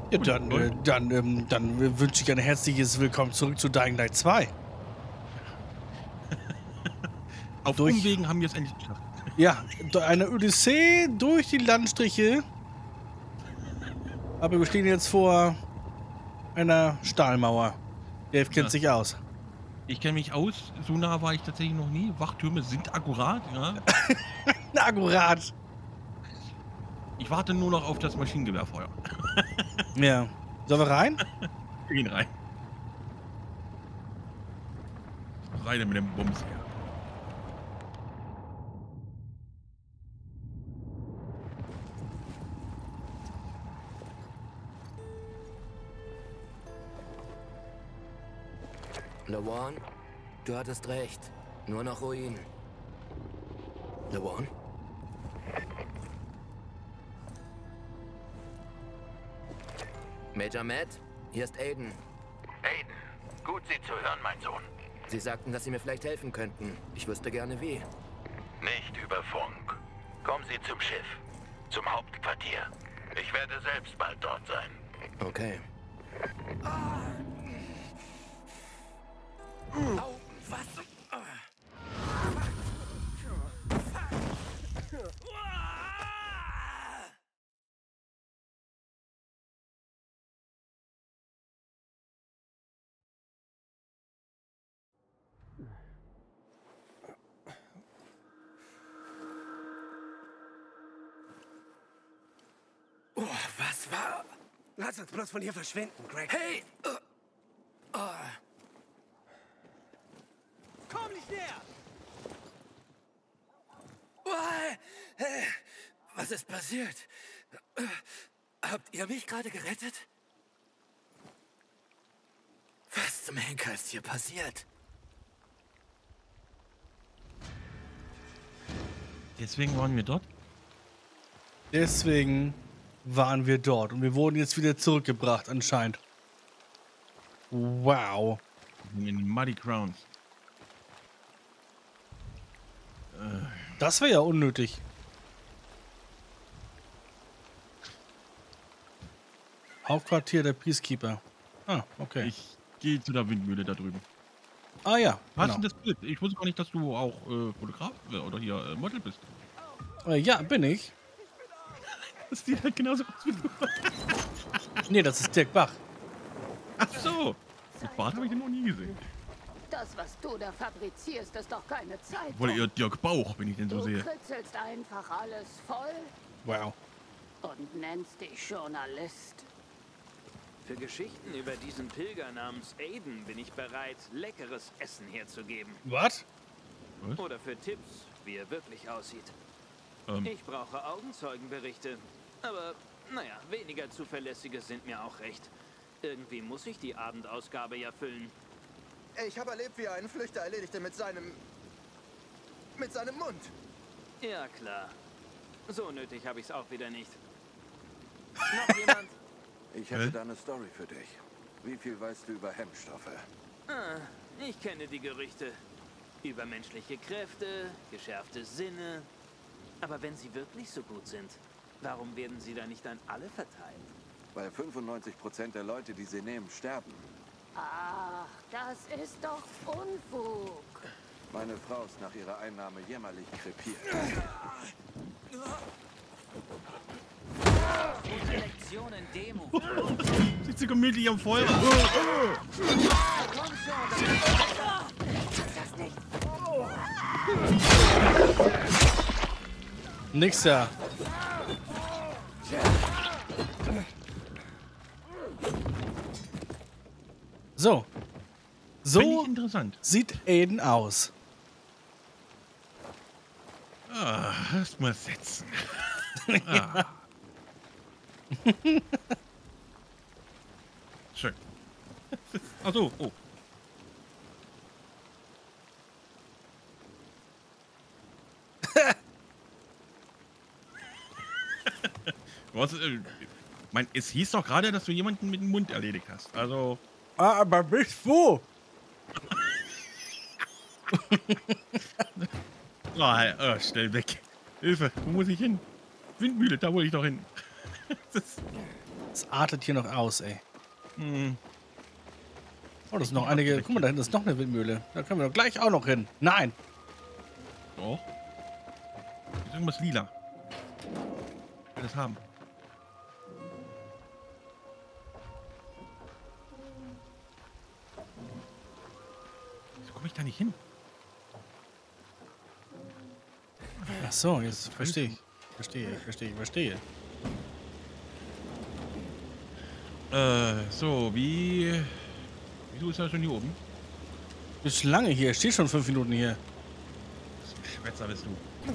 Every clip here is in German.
Ja, dann wünsche ich ein herzliches Willkommen zurück zu Dying Light 2. Auf Durch- Umwegen haben wir es endlich geschafft. Ja, eine Odyssee durch die Landstriche. Aber wir stehen jetzt vor einer Stahlmauer. Der kennt Ja. sich aus. Ich kenne mich aus, so nah war ich tatsächlich noch nie. Wachtürme sind akkurat, ja. Na, akkurat. Ich warte nur noch auf das Maschinengewehrfeuer. Ja. Sollen wir rein? Wir gehen rein. Rein mit dem Bums her. LeWan, du hattest recht. Nur noch Ruinen. LeWan? Major Matt, hier ist Aiden. Aiden, gut Sie zu hören, mein Sohn. Sie sagten, dass Sie mir vielleicht helfen könnten. Ich wüsste gerne wie. Nicht über Funk. Kommen Sie zum Schiff, zum Hauptquartier. Ich werde selbst bald dort sein. Okay. Au, was? Oh, was war? Lass uns bloß von hier verschwinden, Greg. Hey! Komm nicht näher! Was ist passiert? Habt ihr mich gerade gerettet? Was zum Henker ist hier passiert? Deswegen waren wir dort. Deswegen waren wir dort. Und wir wurden jetzt wieder zurückgebracht, anscheinend. Wow. In den Muddy Crowns. Das wäre ja unnötig. Hauptquartier der Peacekeeper. Ah, okay. Ich gehe zu der Windmühle da drüben. Ah ja, Was genau. ist das Bild? Ich wusste gar nicht, dass du auch Fotograf oder hier Model bist. Ja, bin ich. Das sieht halt genauso aus wie du. Nee, das ist Dirk Bach. Ach so. Mit Bart habe ich den noch nie gesehen. Das, was du da fabrizierst, ist doch keine Zeit. Wohl eher Dirk Bauch, wenn ich den so Du sehe. kritzelst einfach alles voll Wow. und nennst dich Journalist. Für Geschichten über diesen Pilger namens Aiden bin ich bereit, leckeres Essen herzugeben. Was? Oder für Tipps, wie er wirklich aussieht. Ähm. Ich brauche Augenzeugenberichte. Aber, naja, weniger zuverlässige sind mir auch recht. Irgendwie muss ich die Abendausgabe ja füllen. Ich habe erlebt, wie er einen Flüchter erledigte mit seinem Mund. Ja, klar. So nötig habe ich es auch wieder nicht. Noch jemand? Ich hätte da eine Story für dich. Wie viel weißt du über Hemmstoffe? Ich kenne die Gerüchte. Übermenschliche Kräfte, geschärfte Sinne. Aber wenn sie wirklich so gut sind, warum werden sie dann nicht an alle verteilt? Weil 95% der Leute, die sie nehmen, sterben. Ach, das ist doch Unfug. Meine Frau ist nach ihrer Einnahme jämmerlich krepiert. Gute Lektionen, Demo. Sieht so gemütlich am Feuer. Komm schon, das nicht. Nix da. So. Finde ich So interessant. sieht Aiden aus. Erst mal setzen. Schön. Ach so, oh. Was, es hieß doch gerade, dass du jemanden mit dem Mund erledigt hast. Also. Ah, aber bis wo? Schnell weg. Hilfe, wo muss ich hin? Windmühle, da wollte ich doch hin. Es artet hier noch aus, ey. Hm. Oh, das sind noch einige. Guck mal, da hinten ist noch eine Windmühle. Da können wir doch gleich auch noch hin. Nein. Doch. Hier ist irgendwas lila. Ich will das haben. Wieso komme ich da nicht hin? Ach so, jetzt verstehe ich. Verstehe. So, wieso ist er schon hier oben? Bist lange hier. Ich stehe schon 5 Minuten hier. Schwätzer bist du.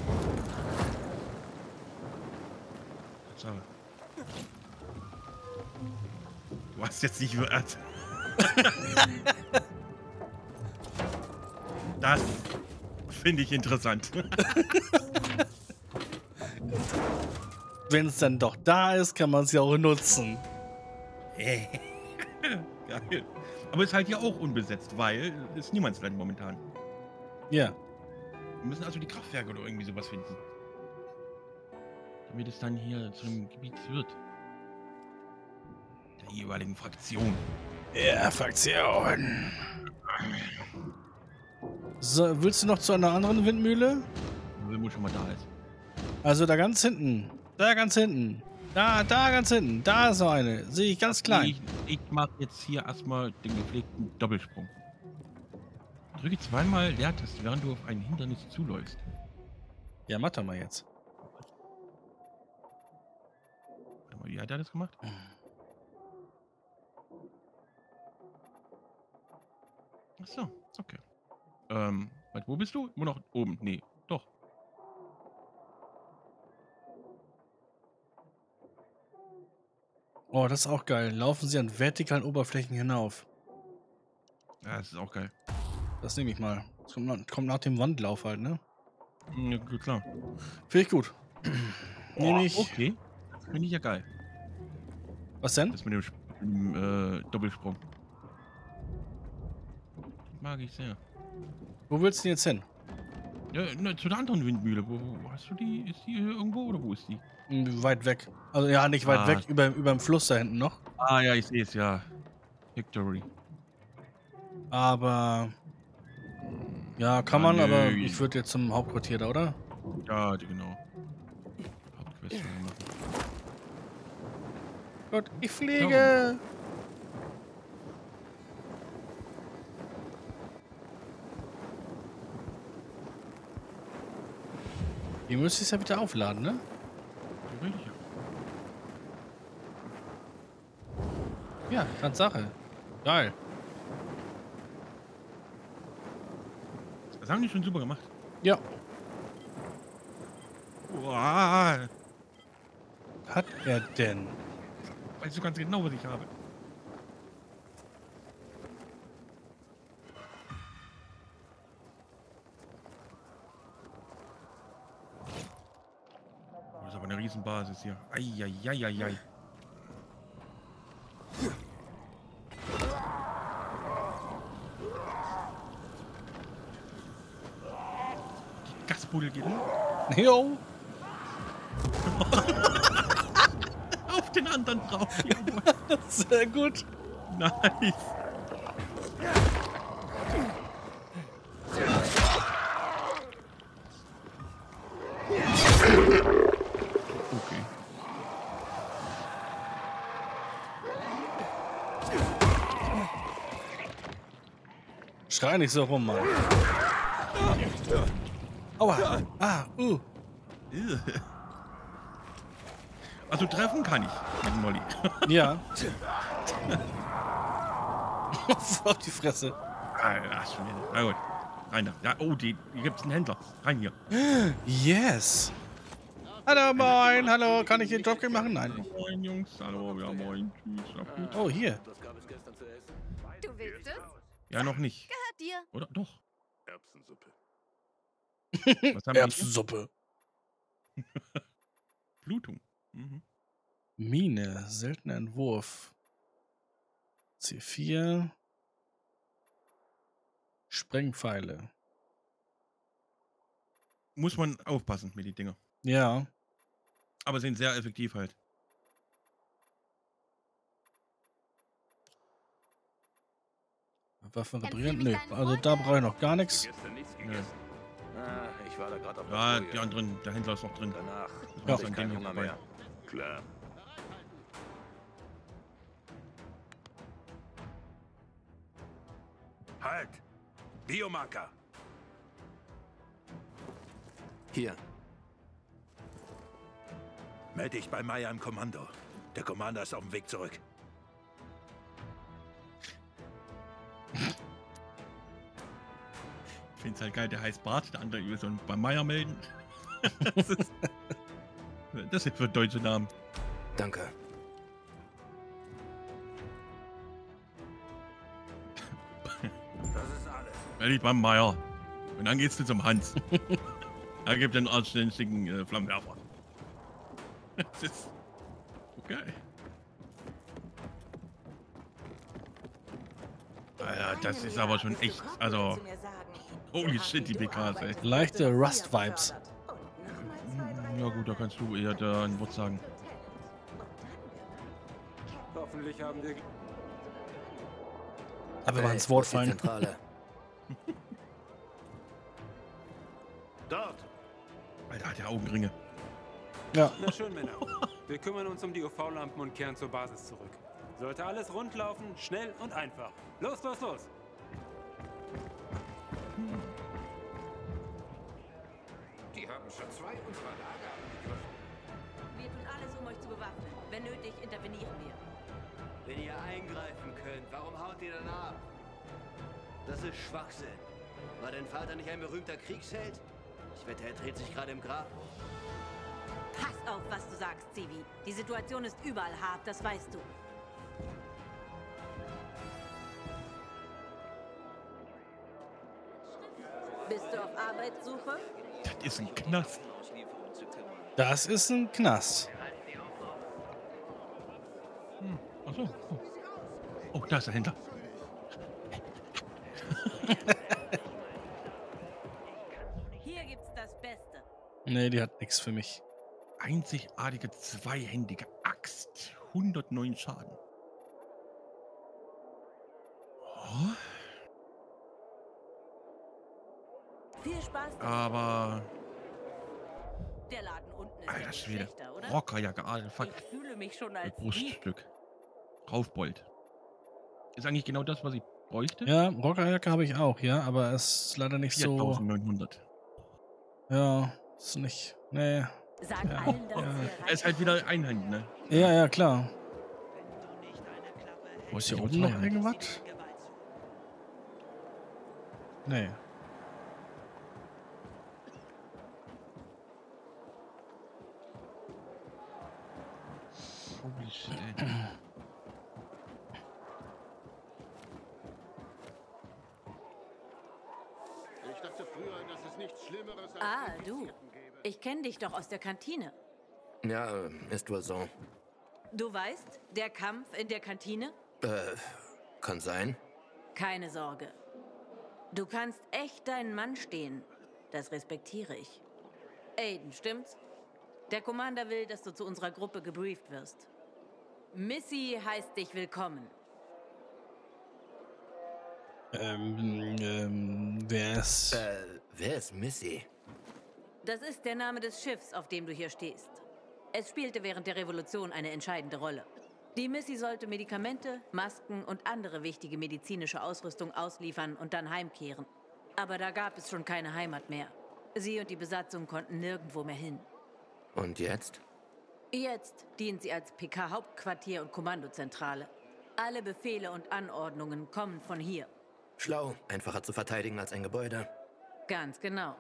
Schwätzer. Du hast jetzt nicht gehört. Das finde ich interessant. Wenn es dann doch da ist, kann man es ja auch nutzen. Geil. Aber ist halt hier auch unbesetzt, weil es ist Niemandsland momentan. Ja. Wir müssen also die Kraftwerke oder irgendwie sowas finden. Damit es dann hier zu einem Gebiet wird. Der jeweiligen Fraktion. Ja, Fraktion. So, willst du noch zu einer anderen Windmühle? Wenn man schon mal da ist. Also da ganz hinten. Da ganz hinten. Da ganz hinten. Da ist noch eine. Sehe ich ganz klein. Ich mache jetzt hier erstmal den gepflegten Doppelsprung. Drücke zweimal Leertaste, während du auf ein Hindernis zuläufst. Ja, mach doch mal jetzt. Warte mal, wie hat er das gemacht? Achso, ist okay. Warte, wo bist du? Immer noch oben? Nee, doch. Oh, das ist auch geil. Laufen sie an vertikalen Oberflächen hinauf. Ja, das ist auch geil. Das nehme ich mal. Das kommt nach dem Wandlauf halt, ne? Ja, gut, klar. Finde ich gut. Nehme ich. Okay. Das finde ich ja geil. Was denn? Das mit dem Doppelsprung. Mag ich sehr. Wo willst du denn jetzt hin? Ja, na, zu der anderen Windmühle. Wo hast du die? Ist die hier irgendwo oder wo ist die? Weit weg. Also ja, nicht weit weg, über dem Fluss da hinten noch. Ah ja, ich sehe es, ja. Victory. Aber ja, kann man, aber ich würde jetzt zum Hauptquartier da, oder? Ja, genau. Hauptquest machen. Gut, ich fliege. Die müsste ich ja wieder aufladen, ne? Theoretisch, ja. Ja, Tatsache. Geil. Das haben die schon super gemacht. Ja. Uah, Hat er denn? weißt du ganz genau, was ich habe. Das ist aber eine Riesenbasis hier. Eieieiei. Die Gasbuddel geht hoch. Jo. Auf den anderen drauf. Sehr gut. Nice. Okay. Schrei nicht so rum, Mann. Aua. Also treffen kann ich mit Molly. Ja. Auf die Fresse. Ach, schon wieder. Na gut. Rein da. Ja, oh, hier gibt's einen Händler. Rein hier. Yes. Hallo, moin. Hallo, kann ich den Dropkick machen? Nein. Moin, Jungs. Hallo, ja, moin. Tschüss. Na gut. Oh, hier. Du willst es? Ja, noch nicht. Gehört dir. Oder? Doch. Erbsensuppe. Was haben wir hier? Erbsensuppe. Blutung. Mhm. Mine, seltener Entwurf. C4. Sprengpfeile. Muss man aufpassen mit den Dinger. Ja. Aber sind sehr effektiv halt. Waffen reparieren? Nö, also da brauche ich noch gar nichts. Gestern nichts Nö. gegessen. Ah, ich war da gerade auf Ja, der die anderen, der Händler ist noch drin. Danach Ja. hatte ich keinen Hunger mehr. Klar. Halt! Biomarker! Hier. Melde dich bei Meyer im Kommando. Der Commander ist auf dem Weg zurück. Ich finde es halt geil, der heißt Bart, der andere will so bei Meier melden. Das ist für deutsche Namen. Danke. Das ist alles. Melde dich beim Meier. Und dann gehst du zum Hans. Er gibt den anständigen Flammenwerfer. Das ist okay. Alter, das ist aber schon echt, also holy shit, die PKs, ey. Leichte Rust-Vibes. Ja gut, da kannst du eher da ein Wort sagen. Hoffentlich haben wir... Aber wenn wir ins Wort wo ist die fallen. Zentrale? Dort! Alter, hat der Augenringe. Ja. Na schön, Männer. Wir kümmern uns um die UV-Lampen und kehren zur Basis zurück. Sollte alles rund laufen, schnell und einfach. Los, los, los! Die haben schon 2 unserer Lager angegriffen. Wir tun alles, um euch zu bewaffnen. Wenn nötig, intervenieren wir. Wenn ihr eingreifen könnt, warum haut ihr dann ab? Das ist Schwachsinn. War dein Vater nicht ein berühmter Kriegsheld? Ich wette, er dreht sich gerade im Grab. Pass auf, was du sagst, Civi. Die Situation ist überall hart, das weißt du. Bist du auf Arbeitssuche? Das ist ein Knast. Das ist ein Knast. Achso. Oh, da ist der Händler. Hier gibt's das Beste. Nee, die hat nichts für mich. Einzigartige zweihändige Axt. 109 Schaden. Oh, Viel Spaß. aber... Der Laden unten ist ja Alter nicht Schwede. schlechter, oder? Rockerjacke, Alter, fuck. Ich fühle mich schon als Dieb. Bruststück. Raufbold. Ist eigentlich genau das, was ich bräuchte? Ja, Rockerjacke habe ich auch, ja, aber es ist leider nicht so. 4900. Ja, ist nicht. Nee. Sag Ja. allen, dass Ja. ihr Er ist halt wieder einhändig, ne? Ja, ja, klar. Wo Ist hier oben noch irgendwas? Nee. Holy shit, ey. Ich dachte früher, dass es nichts Schlimmeres als Ah, du. Infizierten gäbe. Ich kenne dich doch aus der Kantine. Ja, ist wohl so. Du weißt, der Kampf in der Kantine? Kann sein. Keine Sorge. Du kannst echt deinen Mann stehen. Das respektiere ich. Aiden, stimmt's? Der Commander will, dass du zu unserer Gruppe gebrieft wirst. Missy heißt dich willkommen. Wer ist. Wer ist Missy? Das ist der Name des Schiffs, auf dem du hier stehst. Es spielte während der Revolution eine entscheidende Rolle. Die Missy sollte Medikamente, Masken und andere wichtige medizinische Ausrüstung ausliefern und dann heimkehren. Aber da gab es schon keine Heimat mehr. Sie und die Besatzung konnten nirgendwo mehr hin. Und jetzt? Jetzt dient sie als PK-Hauptquartier und Kommandozentrale. Alle Befehle und Anordnungen kommen von hier. Schlau, einfacher zu verteidigen als ein Gebäude. Ganz genau.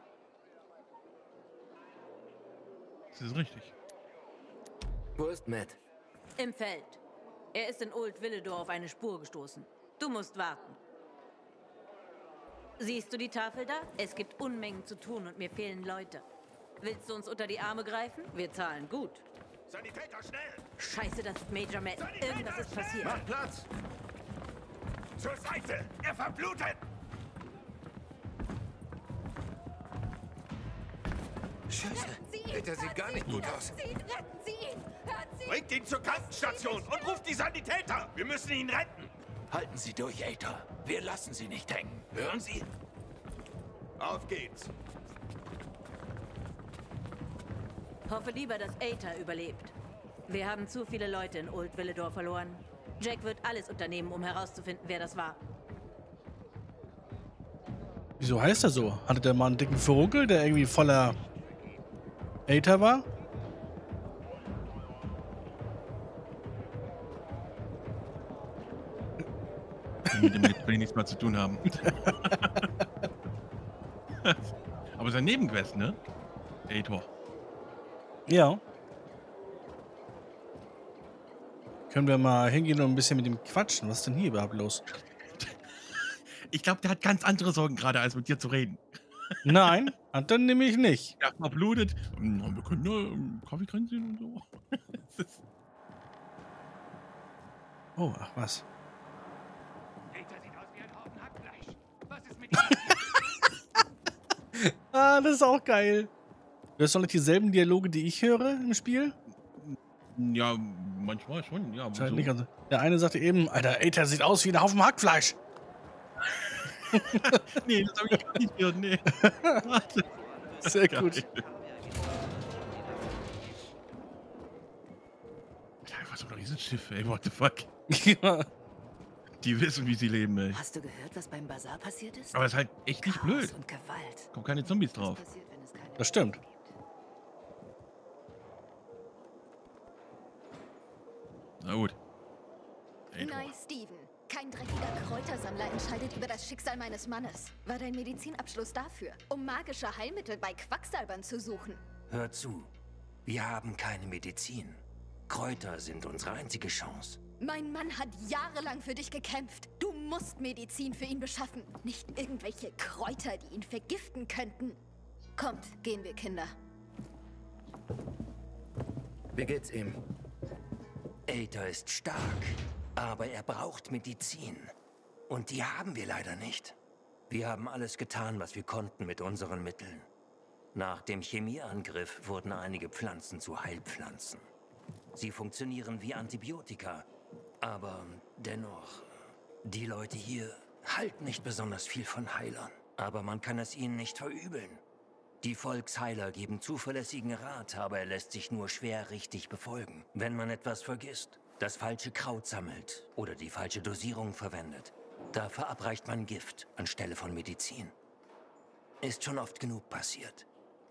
Das ist richtig. Wo ist Matt? Im Feld. Er ist in Old Villedor auf eine Spur gestoßen. Du musst warten. Siehst du die Tafel da? Es gibt Unmengen zu tun und mir fehlen Leute. Willst du uns unter die Arme greifen? Wir zahlen gut. Sanitäter, schnell! Scheiße, das ist Major Matt. Irgendwas ist passiert. Mach Platz! Zur Seite! Er verblutet! Scheiße. Peter sieht gar nicht gut aus. Retten Sie ihn! Hören Sie! Bringt ihn zur Krankenstation und ruft die Sanitäter! Wir müssen ihn retten! Halten Sie durch, Aether. Wir lassen Sie nicht hängen. Hören Sie? Auf geht's. Hoffe lieber, dass Aether überlebt. Wir haben zu viele Leute in Old Villedor verloren. Jack wird alles unternehmen, um herauszufinden, wer das war. Wieso heißt er so? Hatte der mal einen dicken Vogel, der irgendwie voller Aether war? Mit dem will ich nichts mehr zu tun haben. Aber sein Nebenquest, ne? Aether. Ja. Können wir mal hingehen und ein bisschen mit ihm quatschen? Was ist denn hier überhaupt los? Ich glaube, der hat ganz andere Sorgen gerade, als mit dir zu reden. Nein, hat er nämlich nicht. Er hat mal blutet. Wir können nur Kaffeekränzchen und so. Oh, ach was. Ah, das ist auch geil. Du hast doch nicht dieselben Dialoge, die ich höre im Spiel? Ja, manchmal schon, ja. So. Nicht, also, der eine sagte eben, Alter, Aether sieht aus wie ein Haufen Hackfleisch. Nee, das habe ich gar nicht gehört, nee. Sehr gut. Ja, was für ein Riesenschiff, ey, what the fuck? Ja. Die wissen, wie sie leben, ey. Hast du gehört, was beim Bazar passiert ist? Aber es ist halt echt nicht blöd. Und Gewalt. Kommen keine Zombies drauf. Das stimmt. Na gut. Nein, Steven. Kein dreckiger Kräutersammler entscheidet über das Schicksal meines Mannes. War dein Medizinabschluss dafür, um magische Heilmittel bei Quacksalbern zu suchen? Hör zu. Wir haben keine Medizin. Kräuter sind unsere einzige Chance. Mein Mann hat jahrelang für dich gekämpft. Du musst Medizin für ihn beschaffen. Nicht irgendwelche Kräuter, die ihn vergiften könnten. Kommt, gehen wir, Kinder. Wie geht's ihm? Aether ist stark, aber er braucht Medizin. Und die haben wir leider nicht. Wir haben alles getan, was wir konnten mit unseren Mitteln. Nach dem Chemieangriff wurden einige Pflanzen zu Heilpflanzen. Sie funktionieren wie Antibiotika. Aber dennoch, die Leute hier halten nicht besonders viel von Heilern. Aber man kann es ihnen nicht verübeln. Die Volksheiler geben zuverlässigen Rat, aber er lässt sich nur schwer richtig befolgen. Wenn man etwas vergisst, das falsche Kraut sammelt oder die falsche Dosierung verwendet, da verabreicht man Gift anstelle von Medizin. Ist schon oft genug passiert.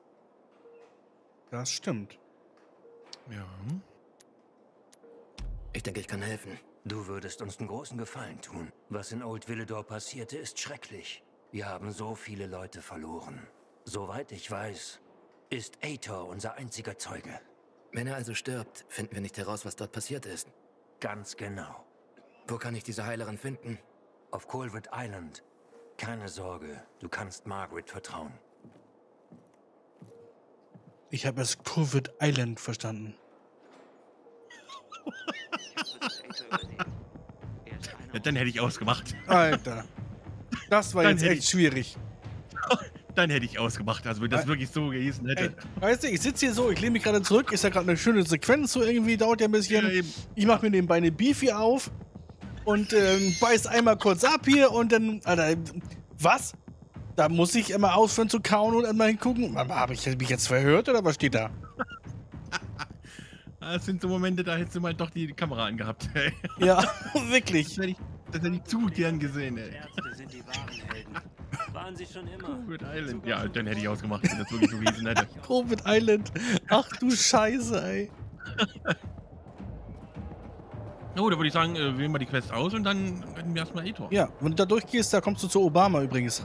Das stimmt. Ja. Ich denke, ich kann helfen. Du würdest uns einen großen Gefallen tun. Was in Old Villedor passierte, ist schrecklich. Wir haben so viele Leute verloren. Soweit ich weiß, ist Aether unser einziger Zeuge. Wenn er also stirbt, finden wir nicht heraus, was dort passiert ist. Ganz genau. Wo kann ich diese Heilerin finden? Auf Colwood Island. Keine Sorge, du kannst Margaret vertrauen. Ich habe es Colwood Island verstanden. Ja, dann hätte ich ausgemacht. Alter. Das war jetzt echt schwierig. Dann hätte ich ausgemacht, also wenn das wirklich so gewesen hätte. Ey, weißt du, ich sitze hier so, ich lehne mich gerade zurück, ist ja gerade eine schöne Sequenz, so irgendwie, dauert ja ein bisschen. Ja, ich mache mir nebenbei eine Beefy auf und beiß einmal kurz ab hier und dann, Alter, was? Da muss ich immer aufhören zu kauen und einmal hingucken. Habe ich mich jetzt verhört oder was steht da? Das sind so Momente, da hättest du mal doch die Kamera angehabt. Ey. Ja, wirklich. Das hätte ich zu gern gesehen, ey. Ärzte sind die wahren Helden. Waren sie schon immer. Colwood Island. Ja, dann hätte ich ausgemacht, wenn das wirklich so gewesen hätte. Colwood Island. Ach du Scheiße, ey. Oh, da würde ich sagen, wählen wir die Quest aus und dann retten wir erstmal Aether. Ja, wenn du da durchgehst, da kommst du zu Obama übrigens.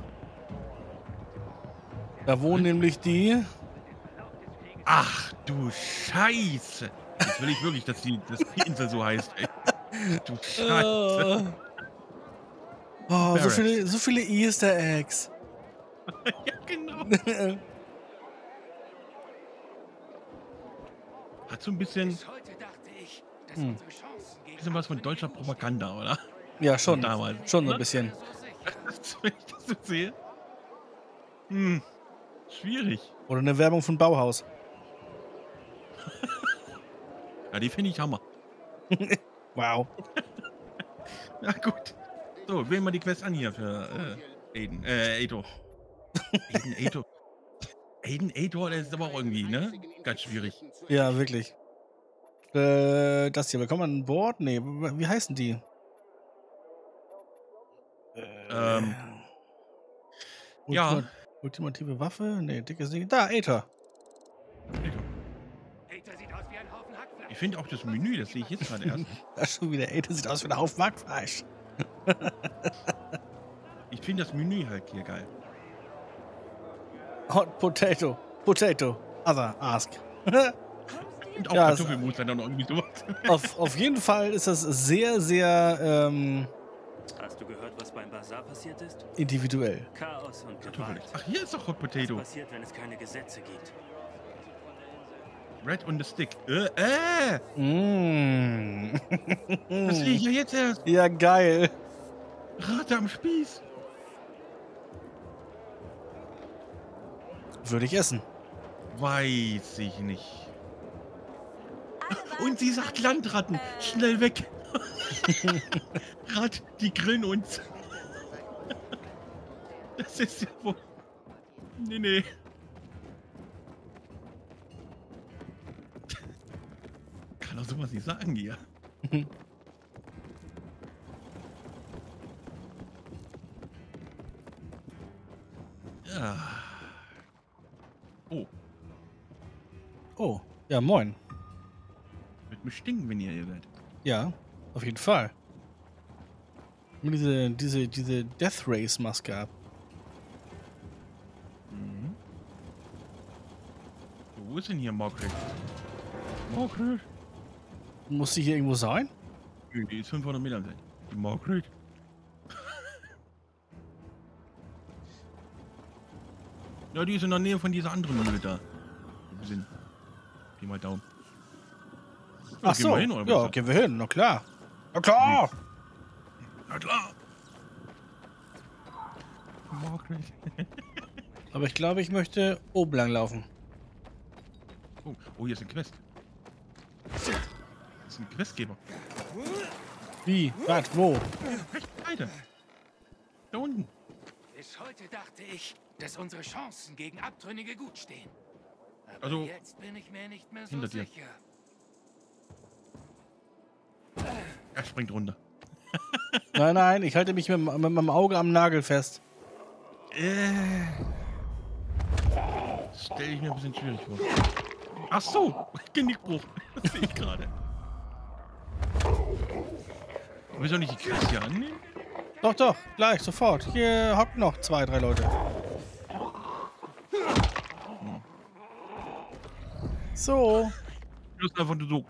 Da wohnen nämlich die... Ach du Scheiße. Jetzt will ich wirklich, dass die Insel so heißt, ey. Du Scheiße. Oh, so viele Easter Eggs. Ja, genau. Hat so ein bisschen... bisschen was von deutscher Propaganda, oder? Ja, schon. Damals. Schon ein bisschen. Wenn ich das so sehe. Schwierig. Oder eine Werbung von Bauhaus. Ja, die finde ich Hammer. Wow. Ja, gut. So, wählen wir die Quest an hier für Aiden. Aito. Aiden, Aito, der ist aber auch irgendwie, ne? Ganz schwierig. Ja, wirklich. Das hier, willkommen an Bord? Nee, wie heißen die? Ja. Ultimative Waffe? Nee, dickes Ding. Da, Aether. Ich finde auch das Menü, das sehe ich jetzt gerade erst. Das schon wieder, Aether sieht aus wie ein Haufen Hackfleisch. Ich finde das Menü halt hier geil. Hot Potato. Potato. Other, ask. Und auch ja, Kartoffelmus dann noch irgendwie sowas. Auf jeden Fall ist das sehr, sehr Hast du gehört, was beim Bazar passiert ist? Individuell. Chaos und Gewalt. Ach, hier ist doch Hot Potato. Was passiert, wenn es keine Gesetze gibt? Red on the Stick. Mm. Das sehe ich ja jetzt erst. Ja, geil. Rate am Spieß. Würde ich essen. Weiß ich nicht. Und sie sagt Landratten. Schnell weg. Rat, die grillen uns. Das ist ja wohl... Nee. Kann doch sowas nicht sagen hier. Ja. Oh. Oh, ja, moin. Wird mir stinken, wenn ihr hier seid. Ja, auf jeden Fall. Diese Death Race Maske ab. Mhm. Wo ist denn hier Margaret? Margaret? Muss sie hier irgendwo sein? Die ist 500 Meter weg. Die Margaret? Ja, die ist in der Nähe von dieser anderen Mühle da. Wir sind. Geh mal Daumen. Ja, ach so, hin, oder ja, gehen wir hin, na klar. Na klar! Na klar! Margaret. Aber ich glaube, ich möchte oben lang laufen. Oh, hier ist ein Quest. Das ist ein Questgeber. Wie? Was? Wo? Weiter. Da unten. Bis heute dachte ich, dass unsere Chancen gegen Abtrünnige gut stehen. Aber also, jetzt bin ich mir nicht mehr so hinter dir. sicher. Er springt runter. Nein, ich halte mich mit meinem Auge am Nagel fest. Stell ich mir ein bisschen schwierig vor. Ach so, Genickbruch. Das sehe ich gerade. Willst du nicht die Quest hier annehmen? Doch, gleich, sofort. Hier hocken noch 2, 3 Leute. So. Das ist einfach nur so.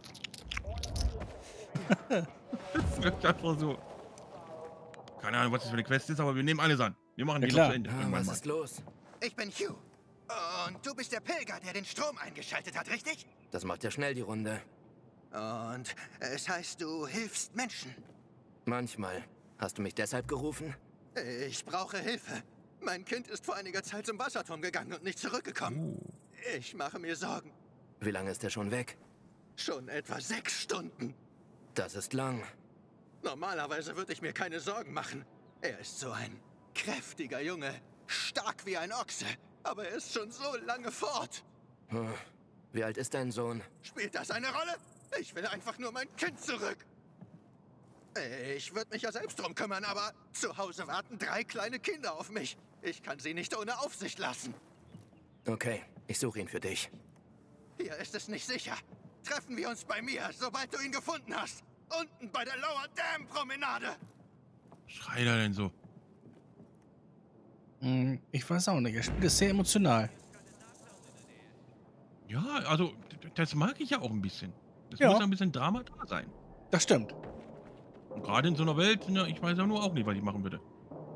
Das wirkt einfach so. Keine Ahnung, was das für eine Quest ist, aber wir nehmen alles an. Wir machen die noch zu Ende. Was ist los? Ich bin Hugh. Und du bist der Pilger, der den Strom eingeschaltet hat, richtig? Das macht ja schnell die Runde. Und es heißt, du hilfst Menschen. Manchmal. Hast du mich deshalb gerufen? Ich brauche Hilfe. Mein Kind ist vor einiger Zeit zum Wasserturm gegangen und nicht zurückgekommen. Ich mache mir Sorgen. Wie lange ist er schon weg? Schon etwa 6 Stunden. Das ist lang. Normalerweise würde ich mir keine Sorgen machen. Er ist so ein kräftiger Junge, stark wie ein Ochse. Aber er ist schon so lange fort. Wie alt ist dein Sohn? Spielt das eine Rolle? Ich will einfach nur mein Kind zurück. Ich würde mich ja selbst drum kümmern, aber zu Hause warten 3 kleine Kinder auf mich. Ich kann sie nicht ohne Aufsicht lassen. Okay, ich suche ihn für dich. Hier ist es nicht sicher. Treffen wir uns bei mir, sobald du ihn gefunden hast. Unten bei der Lower Dam Promenade. Schreit er denn so? Ich weiß auch nicht, er spielt es sehr emotional. Ja, also, das mag ich ja auch ein bisschen. Es Ja. muss ein bisschen Drama da sein. Das stimmt. Und gerade in so einer Welt, ne, ich weiß ja nur auch nicht, was ich machen würde.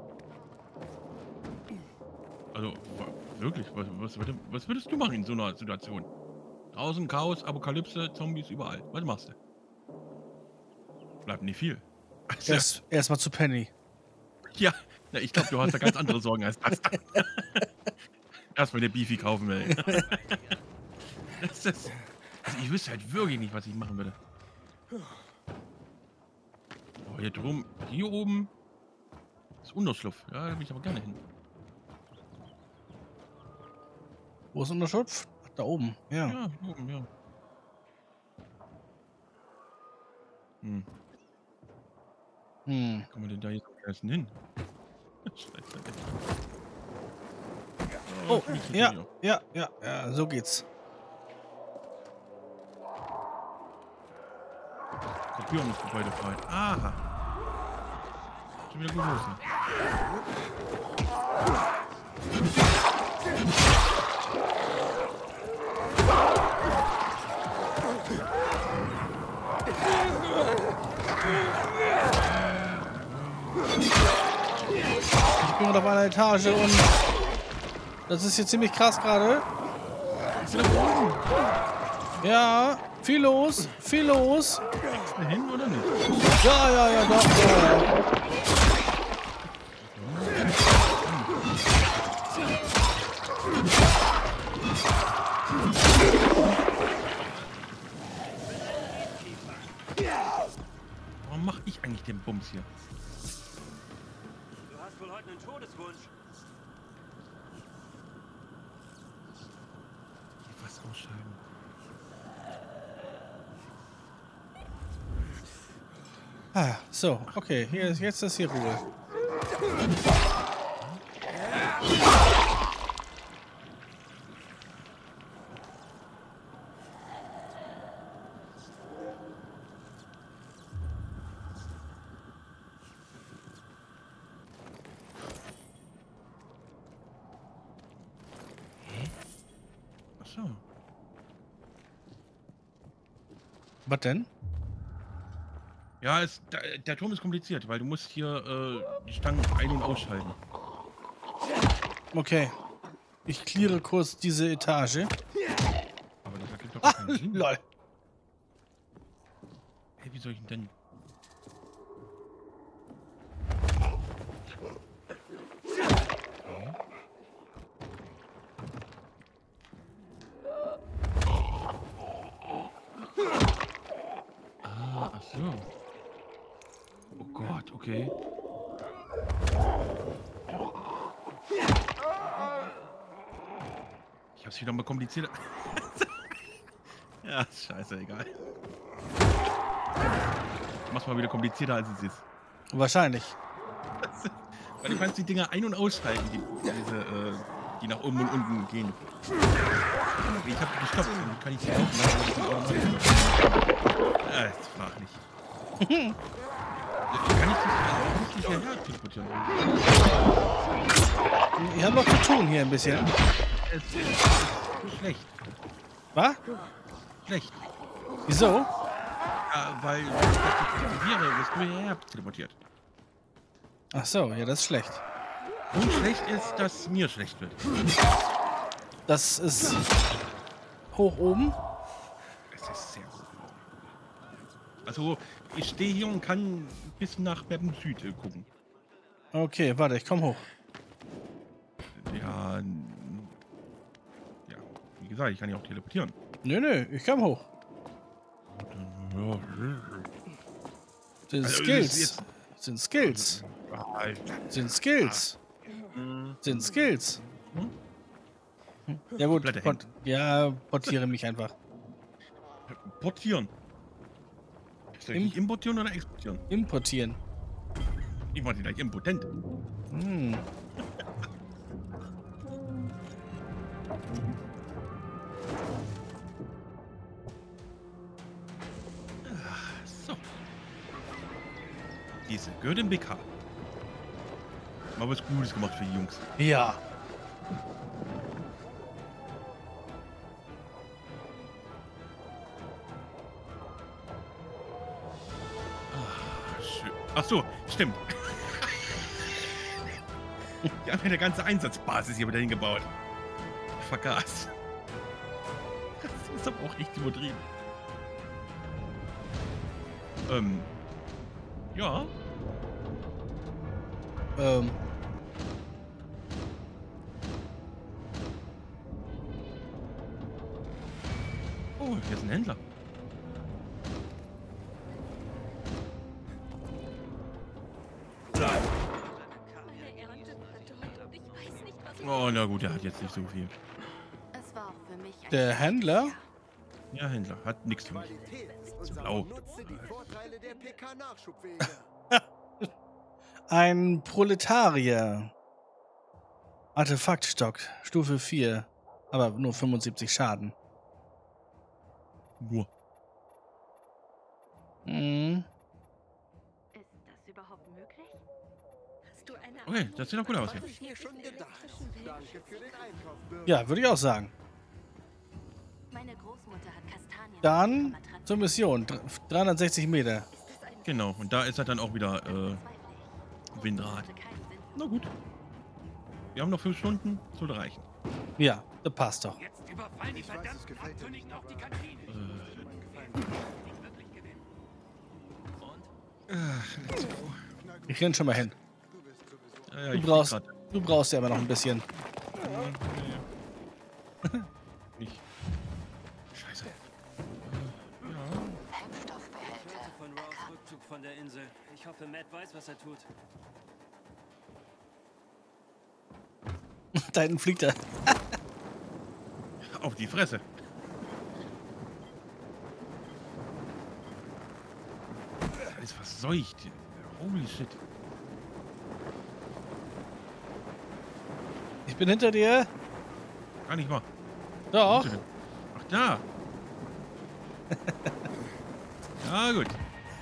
Also, wirklich, was würdest du machen in so einer Situation? Draußen Chaos, Apokalypse, Zombies, überall. Was machst du? Bleibt nicht viel. Erstmal zu Penny. Ja, ich glaube, du hast da ganz andere Sorgen als das. Erstmal der Beefy kaufen will. Also ich wüsste halt wirklich nicht, was ich machen würde. Oh, hier drum, hier oben. Das ist Unterschlupf. Ja, da bin ich aber gerne hin. Wo ist Unterschlupf? Ach, da oben. Ja. Ja, oben, ja. Hm. Hm. Kommen wir denn da jetzt am ersten hin? Scheiße. Oh, ja, so geht's. Gruppierung ist Gebäude frei. Aha. Schon wieder gut los. Ne? Ich bin gerade auf einer Etage und das ist hier ziemlich krass gerade. Ja, viel los, viel los. Hin oder nicht? Ja, doch. Ja. Warum mache ich eigentlich den Bums hier? Du hast wohl heute einen Todeswunsch. Was ausschalten? Ah, so, okay, jetzt ist hier Ruhe. Ach so. Was denn? Ja, der Turm ist kompliziert, weil du musst hier die Stangen ein- und ausschalten. Okay. Ich cleare kurz diese Etage. Aber das ergibt doch keinen Sinn. Lol. Hey, wie soll ich denn? Ah, ach so. Oh Gott, okay. Ich hab's wieder mal komplizierter. Ja, scheiße, egal. Mach's mal wieder komplizierter, als es ist. Wahrscheinlich. Weil du kannst die Dinger ein- und ausschalten, die nach oben und unten gehen. Ich hab gestoppt, dann kann ich sie auch. Das frag nicht. Kann ich nicht hierher teleportieren? Wir haben noch zu tun hier ein bisschen. Es ist schlecht. Was? Schlecht. Wieso? Ja, weil wenn ich das teleportiere, wirst du hierher teleportiert. Ach so, ja, das ist schlecht. Und schlecht ist, dass mir schlecht wird. Das ist hoch oben. Es ist sehr hoch. Also, ich stehe hier und kann bis nach Beppen Süd gucken. Okay, warte, ich komm hoch. Ja, wie gesagt, ich kann ja auch teleportieren. Nö, ich komm hoch. Sind Skills. Sind Skills. Sind Skills. Sind Skills. Ja gut, portiere mich einfach. Portieren. Soll ich importieren oder exportieren? Importieren. Ich war gleich impotent. Hm. So. Diese gehört im BK. Mal was Gutes gemacht für die Jungs. Ja. Ach so, stimmt. Die haben ja eine ganze Einsatzbasis hier wieder hingebaut. Ich vergaß. Das ist aber auch echt übertrieben. Ja. Oh, hier ist ein Händler. Oh, na gut, der hat jetzt nicht so viel. Es war auch für mich ein Der Händler? Ja, Händler. Hat nichts für mich. Ist blau. Ein Proletarier. Artefaktstock. Stufe 4. Aber nur 75 Schaden. Nur. Mhm. Ist das überhaupt möglich? Hast du eine Okay, das sieht doch gut aus hier. Ja, würde ich auch sagen. Meine Großmutter hat Kastanien. Dann zur Mission. 360 Meter. Genau, und da ist er dann auch wieder Windrad. Na gut. Wir haben noch 5 Stunden, soll reichen. Ja, das passt doch. Jetzt überfallen die verdammten Abtrünnigen auch die Kantine. Let's go. Ich renn schon mal hin. Ja, Du brauchst ja aber noch ein bisschen. Nicht. Scheiße. Hörte von Rouse Rückzug von der Insel. Ich hoffe, Matt weiß, was er tut. Da hinten fliegt er. Auf die Fresse. Alles verseucht. Holy shit. Ich bin hinter dir. Gar nicht wahr. Doch. Ach, da. Ja, gut.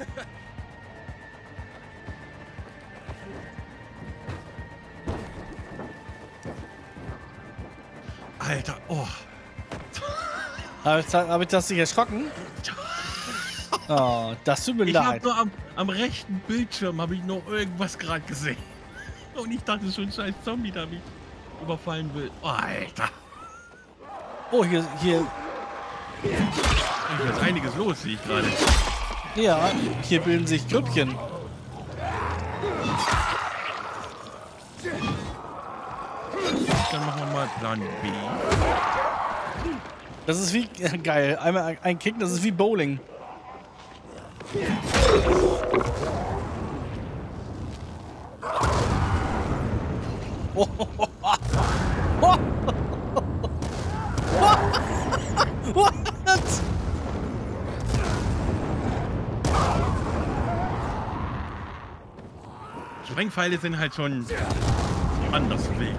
Alter, oh. Hab ich das nicht erschrocken? Oh, das tut mir Ich hab leid. nur am rechten Bildschirm habe ich noch irgendwas gerade gesehen. Und ich dachte schon, scheiß Zombie, der mich überfallen will. Oh, Alter. Oh, hier. Hier ist einiges los, sehe ich gerade. Ja, hier bilden sich Grüppchen. Dann machen wir mal Plan B. Das ist wie geil. Einmal ein Kick, das ist wie Bowling. What? Sprengpfeile sind halt schon anders wild.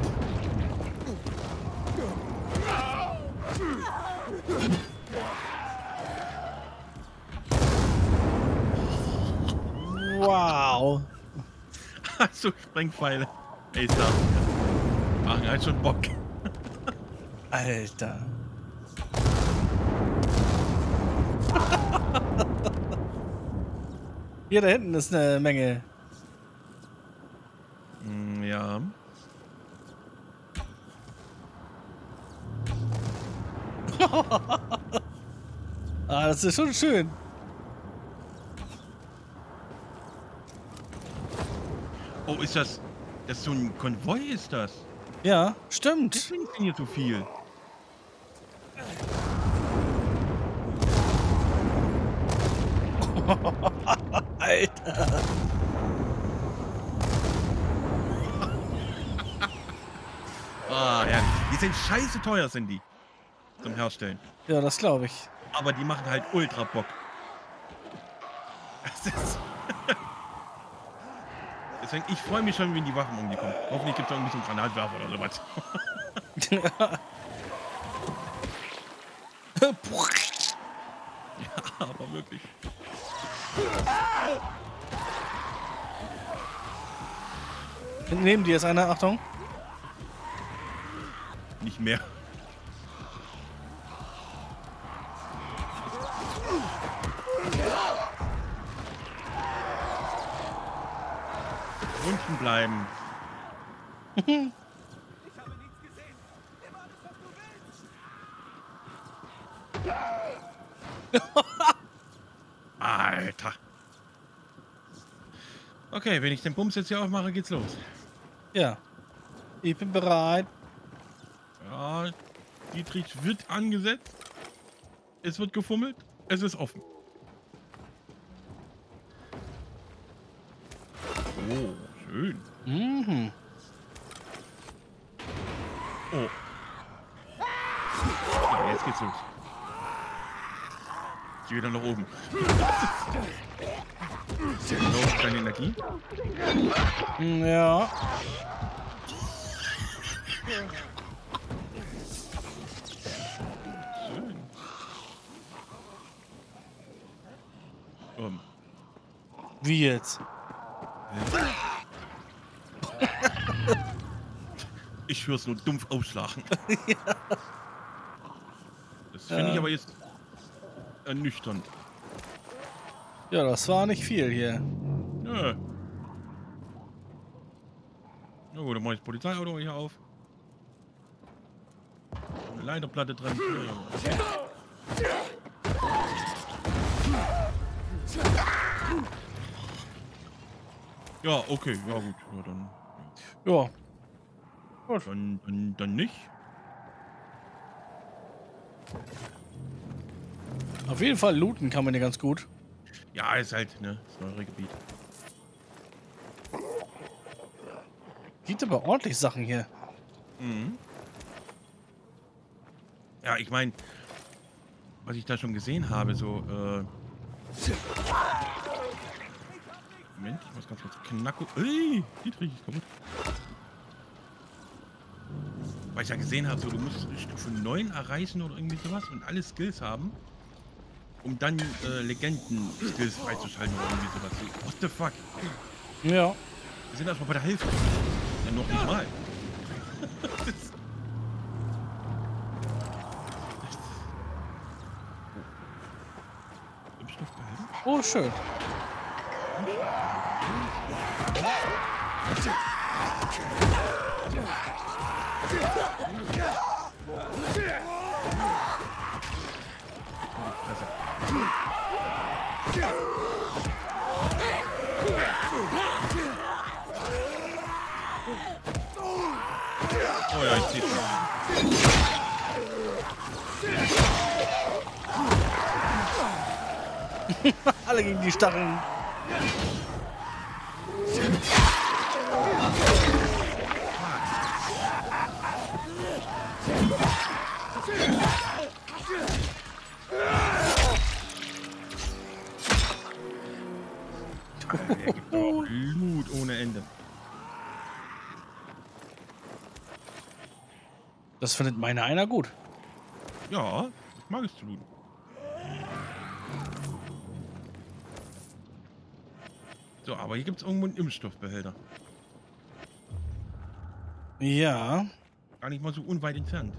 Wow. So Sprengpfeile. Ey, da. Machen halt schon Bock. Alter. Hier da hinten ist eine Menge. Ja. Ah, das ist schon schön. Oh, ist das... Das ist so ein Konvoi, ist das? Ja, stimmt. Deswegen sind hier so viel. Alter. Ah, ja. Die sind scheiße teuer, sind die. Zum Herstellen. Ja, das glaube ich. Aber die machen halt ultra Bock. Das ist Deswegen, ich freue mich schon, wenn die Waffen um die kommen. Hoffentlich gibt es auch ein bisschen Granatwerfer oder sowas. Ja, aber wirklich. Neben dir ist einer, Achtung. Nicht mehr. Unten bleiben. Alter. Okay, wenn ich den Bums jetzt hier aufmache, geht's los. Ja. Ich bin bereit. Ja, Dietrich wird angesetzt. Es wird gefummelt. Es ist offen. Oh, schön. Mhm. geht's los. Ich gehe wieder nach oben. Noch keine Energie. Ja. Schön. Wie jetzt? Ich höre es nur dumpf ausschlagen. Ja. Das finde ich aber jetzt ernüchternd. Ja, das war nicht viel hier. Nö. Na gut, dann mache ich das Polizeiauto hier auf. Eine Leiterplatte drin. Ja, okay, ja gut. Ja, dann. Ja. Gut. Dann nicht. Auf jeden Fall looten kann man ja ganz gut. Ja, ist halt, ne, das neue Gebiet. Gibt aber ordentlich Sachen hier. Mhm. Ja, ich meine, was ich da schon gesehen habe, so, Moment, ich muss ganz kurz knacken. Ey, Dietrich ist kaputt. Weil ich ja gesehen habe, so, du musst Stufe 9 erreichen oder irgendwie sowas und alle Skills haben, um dann Legenden-Skills freizuschalten oder irgendwie sowas. So, what the fuck? Ja. Wir sind erstmal bei der Hälfte. Ja, noch nicht mal. Oh, schön. Oh ja, ich sehe schon. Alle gegen die Stacheln. Der gibt auch Blut ohne Ende. Das findet meine einer gut. Ja, ich mag es zu looten. So, aber hier gibt es irgendwo einen Impfstoffbehälter. Ja. Gar nicht mal so unweit entfernt.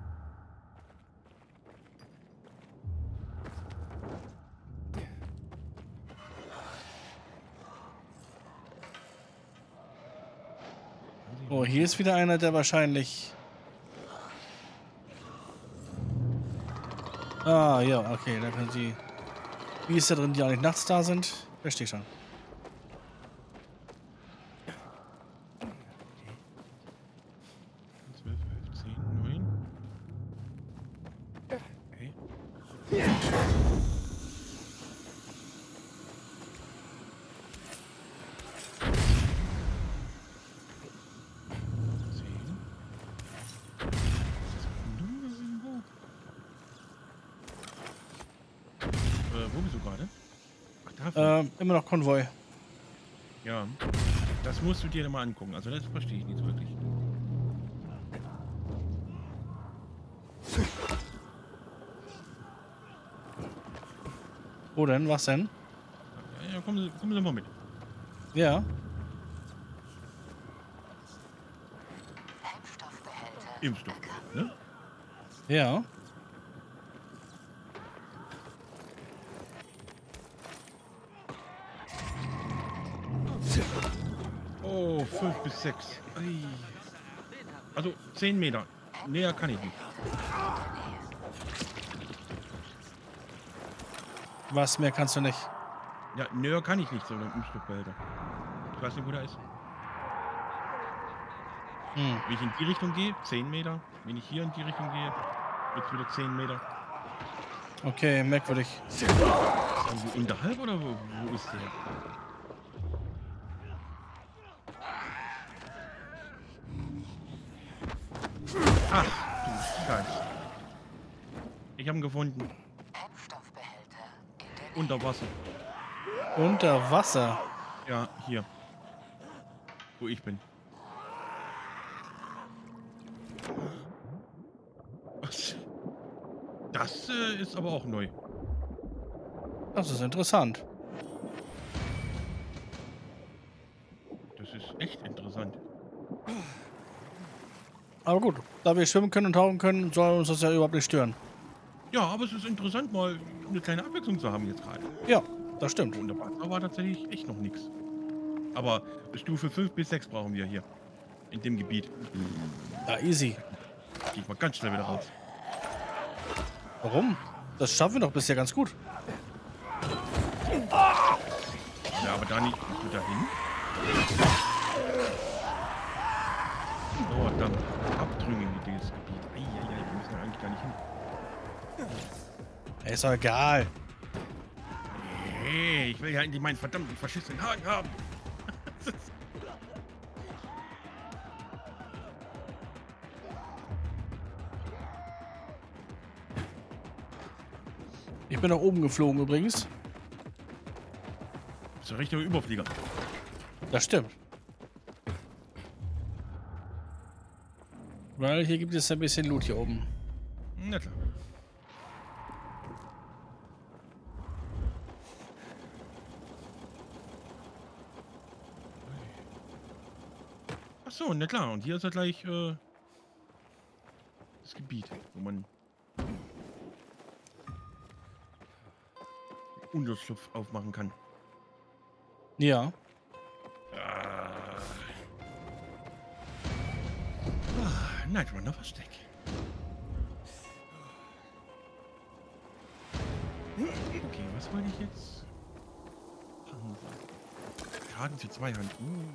Oh, hier ist wieder einer, der wahrscheinlich... Ah, ja, okay, da können sie... Wie ist der drin, die eigentlich nachts da sind? Verstehe schon. Wo bist du gerade? Ach, da. Immer noch Konvoi. Ja, das musst du dir mal angucken. Also das verstehe ich nicht wirklich. Wo denn? Was denn? Ja, kommen Sie mal mit. Ja. Impfstoff, ne? Ja. Oh, 5 bis 6. Also 10 Meter. Näher kann ich nicht. Was mehr kannst du nicht? Ja, näher kann ich nicht, so ein Impfstoffbehälter. Ich weiß nicht, wo der ist. Wenn ich in die Richtung gehe, 10 Meter. Wenn ich hier in die Richtung gehe, wird es wieder 10 Meter. Okay, merkwürdig. Ist irgendwo unterhalb oder wo ist der? Ach, du Scheiße. Ich habe ihn gefunden. Unter Wasser. Unter Wasser? Ja, hier. Wo ich bin. Was? Das ist aber auch neu. Das ist interessant. Das ist echt interessant. Aber gut, da wir schwimmen können und tauchen können, soll uns das ja überhaupt nicht stören. Ja, aber es ist interessant, mal eine kleine Abwechslung zu haben jetzt gerade. Ja, das stimmt. Und der Wasser war tatsächlich echt noch nichts. Aber Stufe 5 bis 6 brauchen wir hier. In dem Gebiet. Ja, easy. Geh ich mal ganz schnell wieder raus. Warum? Das schaffen wir doch bisher ganz gut. Ja, aber da nicht. Musst du da hin? Oh, verdammt. Abtrünniges Gebiet. Eieiei, wir müssen ja eigentlich gar nicht hin. Ist doch egal. Hey, ich will ja endlich meinen verdammten verschissenen Haken haben. Ich bin nach oben geflogen übrigens. Das ist ein richtiger Überflieger. Das stimmt. Weil hier gibt es ein bisschen Loot hier oben. Na klar. Ach so, na klar. Und hier ist ja gleich das Gebiet, wo man Unterschlupf aufmachen kann. Ja. Night Runner Versteck. Okay, was wollte ich jetzt? Schaden für Zweihand.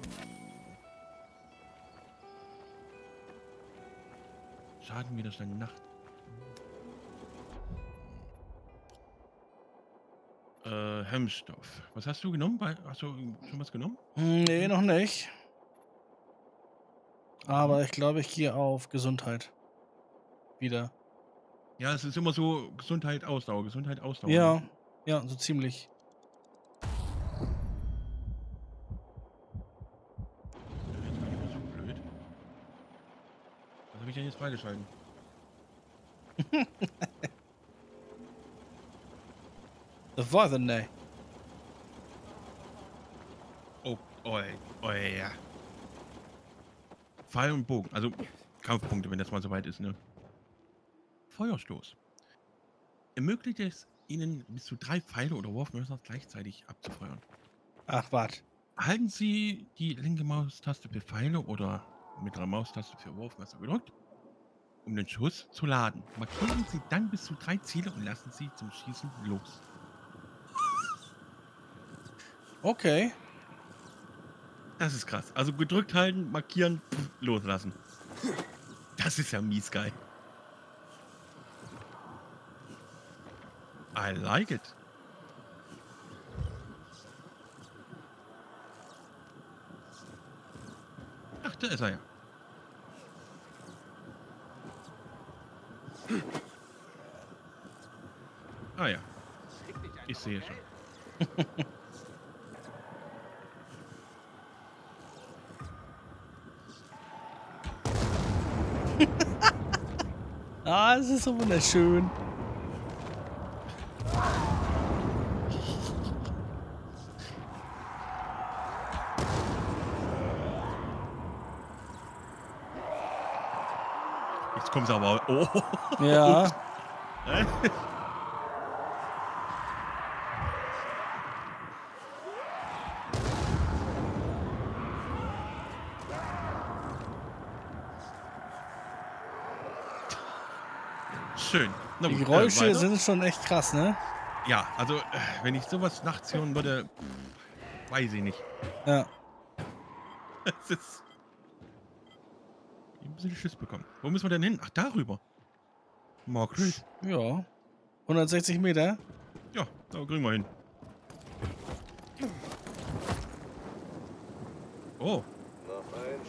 Schadenwiderstand Nacht. Hemmstoff. Was hast du genommen? Hast du schon was genommen? Nee, noch nicht. Aber ich glaube, ich gehe auf Gesundheit. Wieder. Ja, es ist immer so Gesundheit, Ausdauer, Gesundheit, Ausdauer. Ja, ja, so ziemlich. So blöd. Was habe ich denn jetzt freigeschalten? Das war denn ne? Oh, ja. Pfeil und Bogen, also Kampfpunkte, wenn das mal soweit ist, ne? Feuerstoß. Ermöglicht es Ihnen bis zu 3 Pfeile oder Wurfmesser gleichzeitig abzufeuern. Ach, warte. Halten Sie die linke Maustaste für Pfeile oder mittlere Maustaste für Wurfmesser gedrückt, um den Schuss zu laden. Markieren Sie dann bis zu 3 Ziele und lassen Sie zum Schießen los. Okay. Das ist krass. Also gedrückt halten, markieren, loslassen. Das ist ja mies geil. I like it. Ach, da ist er ja. Ah ja. Ich sehe schon. Ah, es ist so wunderschön. Jetzt kommt es aber. Oh. Ja. Schön. Na Die gut, Geräusche sind schon echt krass, ne? Ja, also wenn ich sowas nachts hören würde, weiß ich nicht. Ja. Das ist ein bisschen Schiss bekommen. Wo müssen wir denn hin? Ach, darüber. Margaret. Ja. 160 Meter. Ja, da kriegen wir hin. Oh.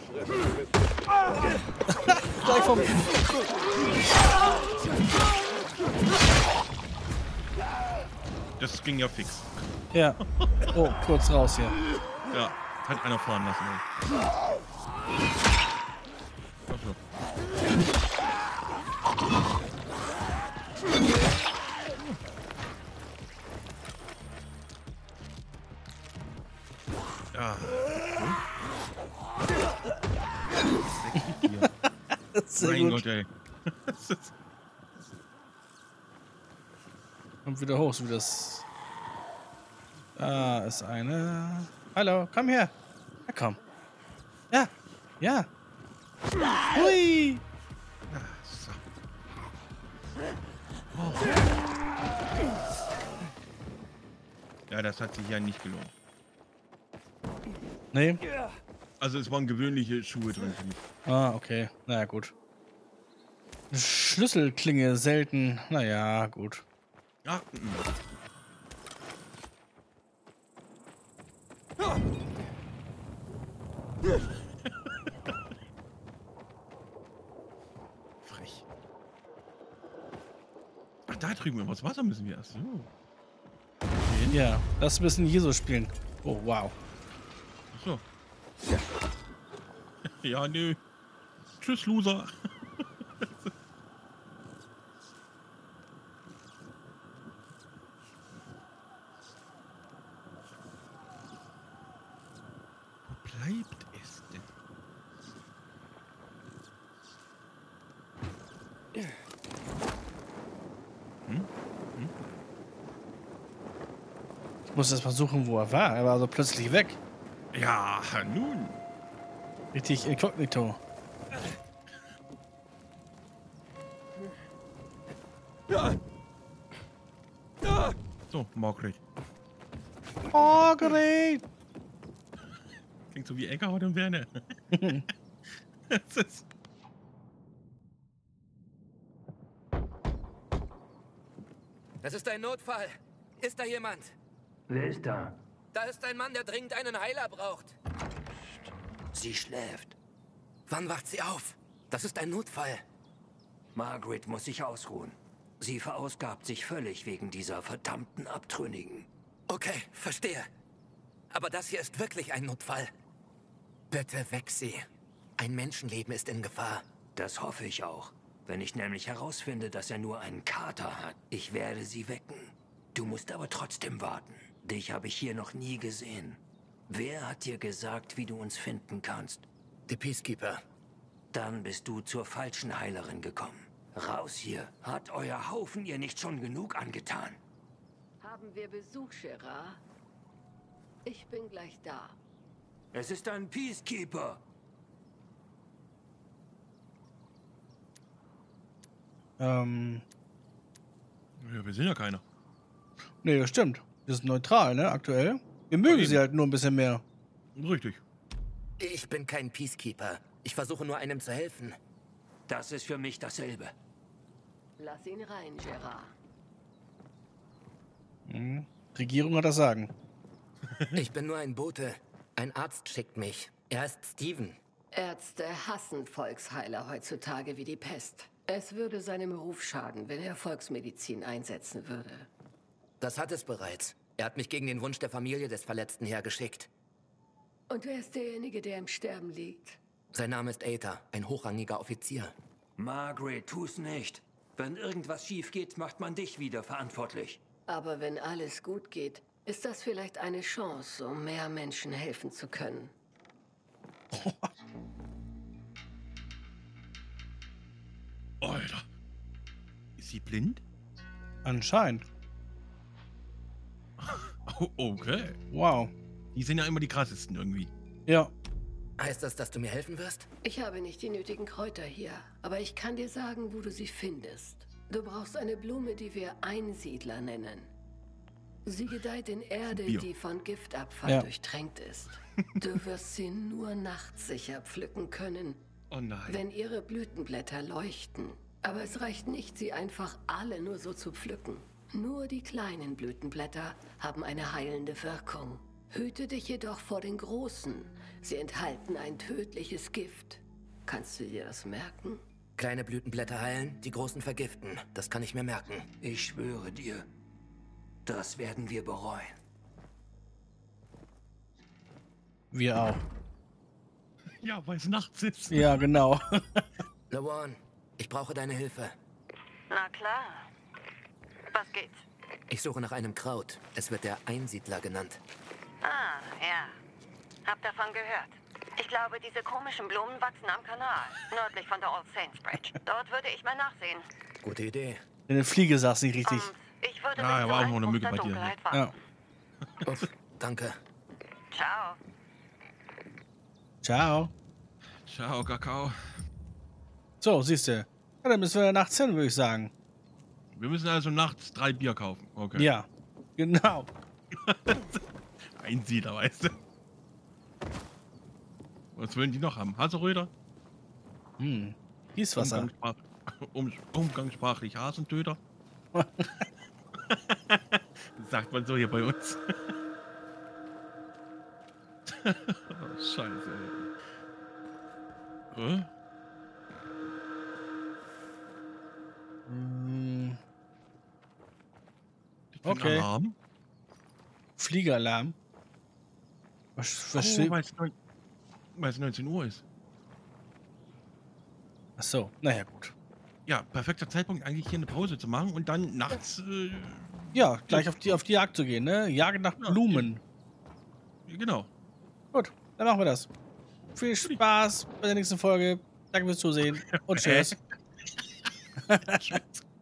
Gleich vom... Das ging ja fix. Ja. Oh, kurz raus hier. Ja, hat einer fahren lassen. Ach so. Ja. Das ist sehr mein gut. Gott, ey. Und wieder hoch, so wie das. Da ist eine. Hallo, komm her. Ja, komm. Ja, ja. Hui. Ja, das hat sich ja nicht gelohnt. Nee. Also es waren gewöhnliche Schuhe drin für mich. Ah, okay. Naja, gut. Schlüsselklinge selten. Naja, gut. Ja. Frech. Ach, da drüben über das Wasser müssen wir erst. So. Ja, das müssen Jesus spielen. Oh, wow. Ach so. Ja, nö. Tschüss, Loser. Wo bleibt es denn? Ich muss erst mal suchen, wo er war. Er war so plötzlich weg. Ja, nun. Richtig inkognito. So, Margret. Margret! Klingt so wie Eckhard und Werner. Das ist Das ist ein Notfall. Ist da jemand? Wer ist da? Da ist ein Mann, der dringend einen Heiler braucht. Sie schläft. Wann wacht sie auf? Das ist ein Notfall. Margaret muss sich ausruhen. Sie verausgabt sich völlig wegen dieser verdammten Abtrünnigen. Okay, verstehe. Aber das hier ist wirklich ein Notfall. Bitte weck sie. Ein Menschenleben ist in Gefahr. Das hoffe ich auch. Wenn ich nämlich herausfinde, dass er nur einen Kater hat. Ich werde sie wecken. Du musst aber trotzdem warten. Dich habe ich hier noch nie gesehen. Wer hat dir gesagt, wie du uns finden kannst? Die Peacekeeper. Dann bist du zur falschen Heilerin gekommen. Raus hier. Hat euer Haufen ihr nicht schon genug angetan? Haben wir Besuch, Gerard? Ich bin gleich da. Es ist ein Peacekeeper. Ja, wir sind ja keiner. Nee, das stimmt. Wir sind neutral, ne, aktuell. Wir mögen sie halt nur ein bisschen mehr. Richtig. Ich bin kein Peacekeeper. Ich versuche nur einem zu helfen. Das ist für mich dasselbe. Lass ihn rein, Gerard. Hm. Regierung hat das Sagen. Ich bin nur ein Bote. Ein Arzt schickt mich. Er ist Steven. Ärzte hassen Volksheiler heutzutage wie die Pest. Es würde seinem Ruf schaden, wenn er Volksmedizin einsetzen würde. Das hat es bereits. Er hat mich gegen den Wunsch der Familie des Verletzten hergeschickt. Und wer ist derjenige, der im Sterben liegt? Sein Name ist Aether, ein hochrangiger Offizier. Margaret, tu's nicht. Wenn irgendwas schief geht, macht man dich wieder verantwortlich. Aber wenn alles gut geht, ist das vielleicht eine Chance, um mehr Menschen helfen zu können. Alter. Ist sie blind? Anscheinend. Oh, okay. Wow. Die sind ja immer die krassesten irgendwie. Ja. Heißt das, dass du mir helfen wirst? Ich habe nicht die nötigen Kräuter hier, aber ich kann dir sagen, wo du sie findest. Du brauchst eine Blume, die wir Einsiedler nennen. Sie gedeiht in Erde, die von Giftabfall durchtränkt ist. Du wirst sie nur nachts sicher pflücken können, wenn ihre Blütenblätter leuchten. Aber es reicht nicht, sie einfach alle nur so zu pflücken. Nur die kleinen Blütenblätter haben eine heilende Wirkung. Hüte dich jedoch vor den großen. Sie enthalten ein tödliches Gift. Kannst du dir das merken? Kleine Blütenblätter heilen, die großen vergiften. Das kann ich mir merken. Ich schwöre dir, das werden wir bereuen. Wir auch. Ja, weil es nachts ist. Ja, genau. Lawan, ich brauche deine Hilfe. Na klar. Was geht's? Ich suche nach einem Kraut. Es wird der Einsiedler genannt. Ah, ja. Hab davon gehört. Ich glaube, diese komischen Blumen wachsen am Kanal, nördlich von der All Saints Bridge. Dort würde ich mal nachsehen. Gute Idee. Eine Fliege saß nicht richtig. Ich würde Ja, war auch noch eine Mücke bei dir. Ja. Uff, danke. Ciao. Ciao. Ciao, Kakao. So, siehst du. Ja, dann müssen wir nachts hin, würde ich sagen. Wir müssen also nachts 3 Bier kaufen. Okay. Ja, genau. Einsiedler, weißt du. Was wollen die noch haben? Haseröder? Gießwasser. Umgangssprachlich Hasentöter. Sagt man so hier bei uns. Oh, Scheiße. Okay. Alarm? Fliegeralarm. Was weil es 19 Uhr ist. Ach so, naja, gut. Ja, perfekter Zeitpunkt eigentlich hier eine Pause zu machen und dann nachts... ja, gleich auf die Jagd zu gehen, ne? Jagd nach Blumen. Genau. Gut, dann machen wir das. Viel Spaß bei der nächsten Folge. Danke fürs Zusehen und tschüss. Tschüss.